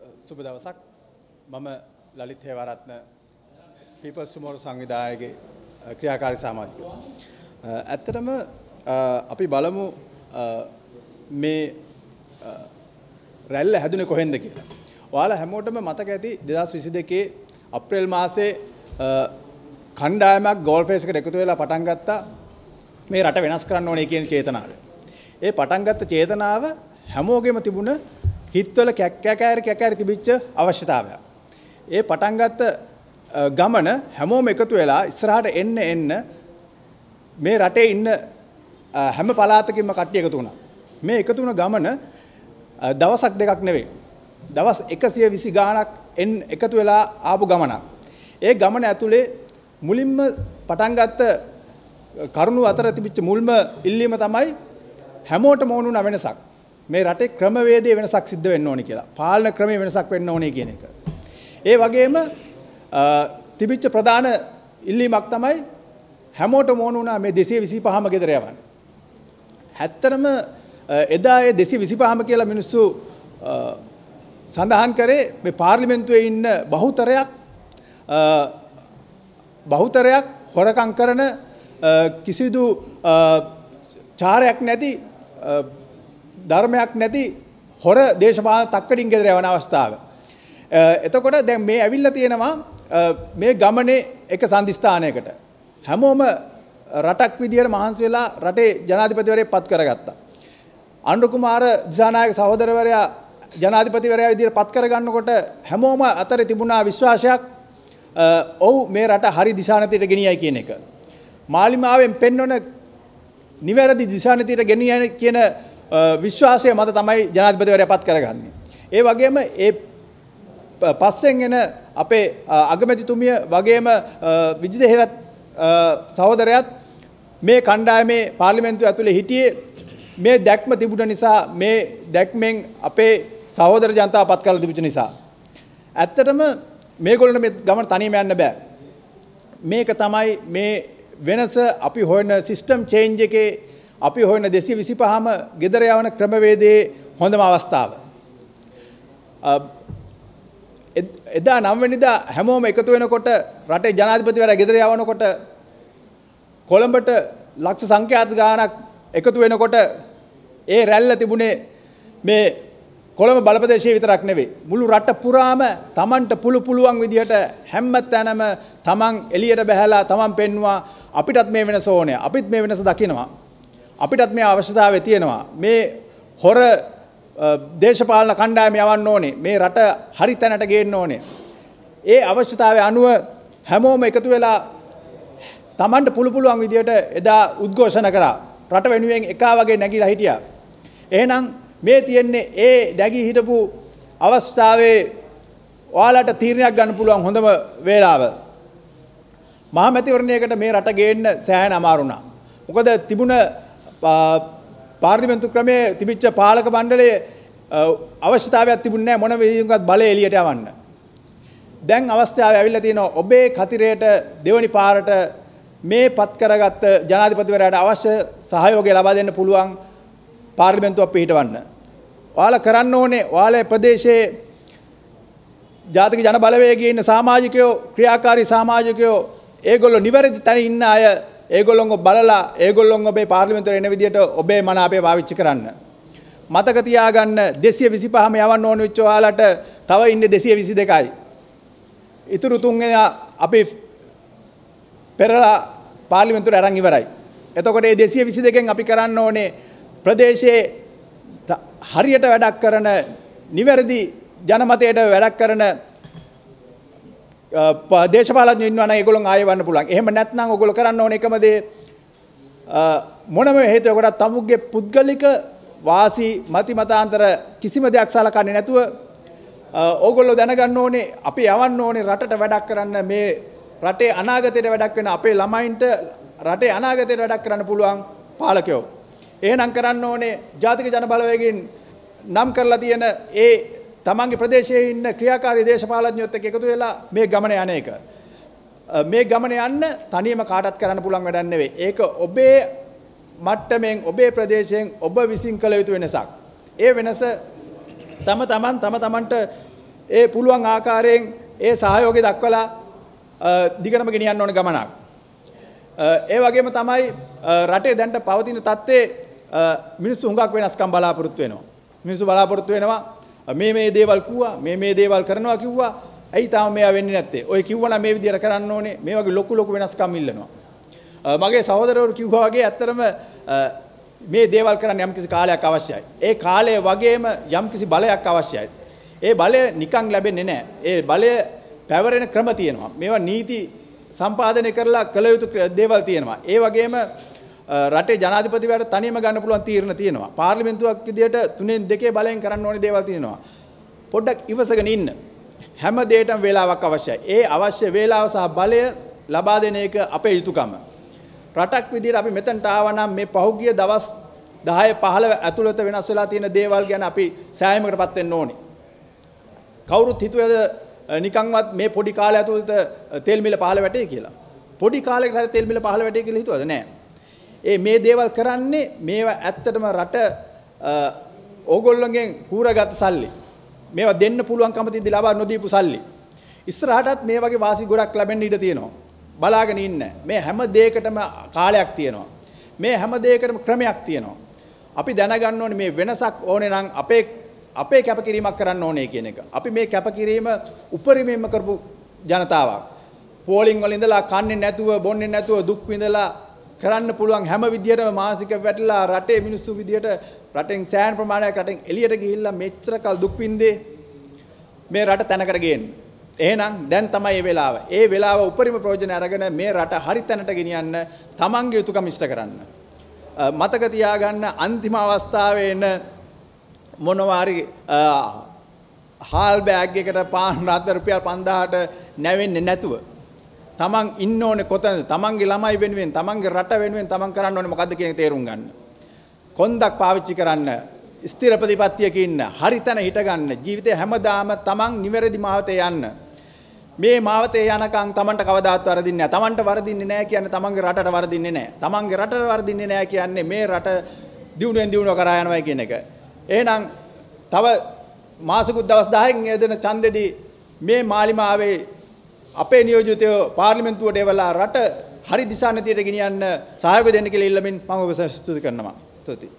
සුබ දවසක් මම ලලිත් හේවාරත්න People's Tomorrow සංවිධායකගේ ක්‍රියාකාරී සමාජිකයෙක්. ඇත්තටම අපි බලමු මේ රැල්ල හැදුනේ කොහෙන්ද කියලා. ඔයාලා හැමෝටම මතක ඇති 2022 අප්‍රේල් මාසේ කණ්ඩායමක් ගෝල් ෆේස් එකට එකතු වෙලා පටන් ගත්තා මේ රට වෙනස් කරන්න ඕනේ කියන චේතනාව. ඒ පටන් ගත්ත චේතනාව හැමෝගෙම තිබුණ හිතවල කැකෑරි තිබිච්ච අවශ්‍යතාවය. ඒ පටන් ගත්ත ගමන හැමෝම එකතු වෙලා ඉස්සරහට එන්න මේ රටේ ඉන්න හැම පළාතකින්ම කට්ටිය එකතු වුණා. මේ එකතු වුණ ගමන දවසක් දෙකක් නෙවෙයි. දවස් 120 ගාණක් එකතු වෙලා ආපු ගමනක්. ඒ ගමන ඇතුලේ මුලින්ම පටන් ගත්ත කරුණු අතර තිබිච්ච මුල්ම ඉල්ලීම තමයි හැමෝටම ඕන වෙනසක්. මේ රටේ ක්‍රමවේදයේ වෙනසක් සිද්ධ වෙන්න ඕනේ කියලා. පාලන ක්‍රමයේ වෙනසක් වෙන්න ඕනේ කියන එක. ඒ වගේම තිබිච්ච ප්‍රධාන ඉල්ලීමක් තමයි හැමෝටම ඕන වුණා මේ 225ම ගෙදර යවන්න. ඇත්තටම එදා ඒ 225ම කියලා මිනිස්සු සඳහන් කරේ මේ පාර්ලිමේන්තුවේ ඉන්න බහුතරයක් හොරකම් කරන කිසිදු චාරයක් නැති ධර්මයක් නැති හොර දේශපාලන තක්කඩින් ගෙදර යවන අවස්ථාව. එතකොට දැන් මේ ඇවිල්ලා තියෙනවා මේ ගමනේ එක සම්දිස්ථානයකට. හැමෝම රටක් විදියට මහන්සි වෙලා රටේ ජනාධිපතිවරයෙක් පත් කරගත්තා. අනුර කුමාර දිසානායක සහෝදරවරයා ජනාධිපතිවරයා විදියට පත් කරගන්නකොට හැමෝම අතරේ තිබුණා විශ්වාසයක් ඔව් මේ රට හරි දිශානතියට ගෙනියයි කියන එක. මාලිමාවෙන් පෙන්වන නිවැරදි දිශානතියට ගෙනියයි කියන විශ්වාසය මත තමයි ජනාධිපතිවරයා පත් කරගන්නේ. ඒ වගේම ඒ පස්සෙන් එන අපේ අගමැතිතුමිය වගේම විජිත හේරත් සහෝදරයාත් මේ කණ්ඩායමේ පාර්ලිමේන්තුව ඇතුලේ හිටියේ මේ දැක්ම තිබුණ නිසා මේ දැක්මෙන් අපේ සහෝදර ජනතාව පත් කරලා තිබුණ නිසා. ඇත්තටම මේගොල්ලන්ට මේ ගමන තනියම යන්න බෑ. මේක තමයි මේ වෙනස අපි හොයන සිස්ටම් චේන්ජ් එකේ අපි හොයන 225ම ගෙදර යවන ක්‍රමවේදයේ හොඳම අවස්ථාව. එදා 9 වෙනිදා හැමෝම එකතු වෙනකොට රටේ ජනාධිපතිවරයා ගෙදර යවනකොට කොළඹට ලක්ෂ සංඛ්‍යාත ගාණක් එකතු වෙනකොට ඒ රැල්ල තිබුණේ මේ කොළඹ බලපදේශයේ විතරක් නෙවෙයි මුළු රට පුරාම Tamanට පුළුවන් විදිහට හැම තැනම Taman එළියට බහැලා Taman පෙන්නවා අපිටත් මේ වෙනස ඕනේ අපිත් මේ වෙනස දකිනවා අපිටත් මේ අවශ්‍යතාවය තියෙනවා මේ හොර දේශපාලන කණ්ඩායම යවන්න ඕනේ මේ රට හරි තැනට ගේන්න ඕනේ ඒ අවශ්‍යතාවය අනුව හැමෝම එකතු වෙලා Tamanට පුළුවන් විදිහට එදා උද්ඝෝෂණ කරා රට වෙනුවෙන් එකා වගේ නැගිලා හිටියා එහෙනම් මේ තියෙන්නේ ඒ නැගී හිටපු අවස්ථාවේ ඔයාලට තීරණයක් ගන්න පුළුවන් හොඳම වේලාව මහමැතිවරණයකට මේ රට ගේන්න සෑහෙන අමාරු වුණා මොකද තිබුණ පාර්ලිමේන්තු ක්‍රමයේ තිබිච්ච පාලක මණ්ඩලයේ අවශ්‍යතාවයක් තිබුණේ නැහැ මොන විදිහකින්වත් බලය එළියට යවන්න. දැන් අවස්ථාව ඇවිල්ලා තියෙනවා ඔබේ කතිරයට දෙවනි පාරට මේ පත් කරගත්ත ජනාධිපතිවරයාට අවශ්‍ය සහයෝගය ලබා දෙන්න පුළුවන් පාර්ලිමේන්තුවක් පිහිටවන්න. ඔයාලා කරන්න ඕනේ ඔයාලේ ප්‍රදේශයේ ජාතික ජන බලවේගයේ ඉන්න සමාජිකයෝ ක්‍රියාකාරී සමාජිකයෝ ඒගොල්ලෝ නිවැරදි තැන ඉන්න අය ඒගොල්ලොන්ව බලලා ඒගොල්ලොන් ඔබේ පාර්ලිමේන්තුවට එන විදියට ඔබේ මන අපේ පාවිච්චි කරන්න. මතක තියාගන්න 225ම යවන්න ඕන වෙච්ච ඔයාලට තව ඉන්නේ 222යි. ඉතුරු තුන් අපි පෙරලා පාර්ලිමේන්තුවට අරන් ඉවරයි. එතකොට මේ 222කින් අපි කරන්න ඕනේ ප්‍රදේශයේ හරියට වැඩක් කරන නිවැරදි ජනමතයට වැඩක් කරන දේශපාලඥයෝ ඉන්නවා නම් ඒගොල්ලෝ ආයෙ වන්න පුළුවන්. එහෙම නැත්නම් ඔයගොල්ලෝ කරන්න ඕනේ එකම දේ මොනම හේතුවකට තමුගේ පුද්ගලික වාසි මතිමතාන්තර කිසිම දෙයක් සලකන්නේ නැතුව ඕගොල්ලෝ දැනගන්න ඕනේ අපි යවන්න ඕනේ රටට වැඩක් කරන්න මේ රටේ අනාගතයට වැඩක් වෙන අපේ ළමයින්ට රටේ අනාගතයට වැඩක් කරන්න පුළුවන් පාලකයෝ. එහෙනම් කරන්න ඕනේ ජාතික ජන බලවේගයෙන් නම් කරලා තියෙන ඒ තමන්ගේ ප්‍රදේශයේ ඉන්න ක්‍රියාකාරී දේශපාලඥයොත් එක්ක එකතු වෙලා මේ ගමන යන එක. මේ ගමන යන්න තනියම කාටවත් කරන්න පුළුවන් වැඩක් නෙවෙයි. ඒක ඔබේ මට්ටමින් ඔබේ ප්‍රදේශයෙන් ඔබ විසින් කළ යුතු වෙනසක්. ඒ වෙනස තමන්ට ඒ පුළුවන් ආකාරයෙන් ඒ සහයෝගය දක්වලා දිගටම ගෙනියන්න ඕන ගමනක්. ඒ වගේම තමයි රටේ දැන්ට පවතින තත්ත්වයේ මිනිස්සු හුඟක් වෙනස්කම් බලාපොරොත්තු වෙනවා. මිනිස්සු බලාපොරොත්තු වෙනවා මේ දේවල් කිව්වා මේ දේවල් කරනවා කිව්වා. ඇයි තාම මේවා වෙන්නේ නැත්තේ? ඔය කිව්වනම් මේ විදියට කරන්න ඕනේ. මේ වගේ ලොකු වෙනස්කම් ඉල්ලනවා. මගේ සහෝදරවරු කිව්වා වගේ ඇත්තටම මේ දේවල් කරන්න යම්කිසි කාලයක් අවශ්‍යයි. ඒ කාලය වගේම යම්කිසි බලයක් අවශ්‍යයි. ඒ බලය නිකන් ලැබෙන්නේ නැහැ. ඒ බලය පැවරෙන ක්‍රම තියෙනවා. මේවා නීති සම්පාදනය කරලා කළ යුතු දේවල් තියෙනවා. ඒ වගේම රටේ ජනාධිපතිවරයාට තනියම ගන්න පුළුවන් තීරණ තියෙනවා. පාර්ලිමේන්තුවක් විදියට 3/2 බලයෙන් කරන්න ඕනේ දේවල් තියෙනවා. පොඩ්ඩක් ඉවසගෙන ඉන්න. හැම දෙයකටම වේලාවක් අවශ්‍යයි. ඒ අවශ්‍ය වේලාව සහ බලය ලබා දෙන එක අපේ යුතුයකම. රටක් විදියට අපි මෙතනට ආවා නම් මේ පහුගිය දවස් 10 15 ඇතුළත වෙනස් වෙලා තියෙන දේවල් ගැන අපි සෑහීමකටපත් වෙන්න ඕනේ. කවුරුත් හිතුවේද නිකන්වත් මේ පොඩි කාලය ඇතුළත තෙල් මිල පහළ වැටේ කියලා. පොඩි කාලයකට හරි තෙල් මිල පහළ වැටේ කියලා හිතුවද? නෑ. මේ දේවල් කරන්නේ මේවා ඇත්තටම රට ඕගොල්ලෝගෙන් හූරගත් සල්ලි. මේවා දෙන්න පුළුවන්කම තියදී ලබා නොදීපු සල්ලි. ඉස්සරහටත් මේ වගේ වාසි ගොඩක් ලැබෙන්න ඉඩ තියෙනවා. බලාගෙන ඉන්න. මේ හැම දෙයකටම කාලයක් තියෙනවා. මේ හැම දෙයකටම ක්‍රමයක් තියෙනවා. අපි දැනගන්න ඕනේ මේ වෙනසක් ඕනේ නම් අපේ කැපකිරීමක් කරන්න ඕනේ කියන එක. අපි මේ කැපකිරීම උපරිමයෙන්ම කරපු ජනතාවක්. පෝලිං වල ඉඳලා කන්නේ නැතුව, බොන්නේ නැතුව දුක් විඳලා කරන්න පුළුවන් හැම විදියටම මානසික වැටලා රටේ මිනිස්සු විදියට රටෙන් සෑහෙන ප්‍රමාණයක් රටෙන් එළියට ගිහිල්ලා මෙච්චර කල් දුක් විඳේ මේ රට තැනකට ගේන්න. එහෙනම් දැන් තමයි මේ වෙලාව. ඒ වෙලාව උපරිම ප්‍රයෝජන අරගෙන මේ රට හරි තැනට ගෙනියන්න තමන්ගේ යුතුයකම ඉෂ්ට කරන්න. මතක තියාගන්න අන්තිම අවස්ථාවේ එන මොනවාරි හාල් බෑග් එකකට පාන් රාත්‍රී රුපියල් 5000ට නැවෙන්නේ නැතුව තමන් ඉන්න ඕනේ කොතනද? තමන්ගේ ළමයි වෙනුවෙන්, තමන්ගේ රට වෙනුවෙන් තමන් කරන්න ඕනේ මොකද්ද කියන එක තේරුම් ගන්න. කොන්දක් පාවිච්චි කරන්න, ස්ථිර ප්‍රතිපත්තියක ඉන්න, හරි තැන හිට ගන්න. ජීවිතේ හැමදාම තමන් නිවැරදි මාවතේ යන්න. මේ මාවතේ යනකම් තමන්ට කවදාවත් වරදින්නේ නැහැ. තමන්ට වරදින්නේ නැහැ කියන්නේ තමන්ගේ රටට වරදින්නේ නැහැ. තමන්ගේ රටට වරදින්නේ නැහැ කියන්නේ මේ රට දියුණුවෙන් දියුණුව කරා යනවා කියන එක. එහෙනම් තව මාසෙකුත් දවස් 10කින් එදෙන ඡන්දෙදී මේ මාලිමාවේ අපේ නියෝජිතයෝ පාර්ලිමේන්තුවට එවලා රට හරි දිශා නැතියට ගෙනියන්න සහයෝගය දෙන්න කියලා ඉල්ලමින් මම ඔබ ස්තුති කරනවා. ස්තුතියි.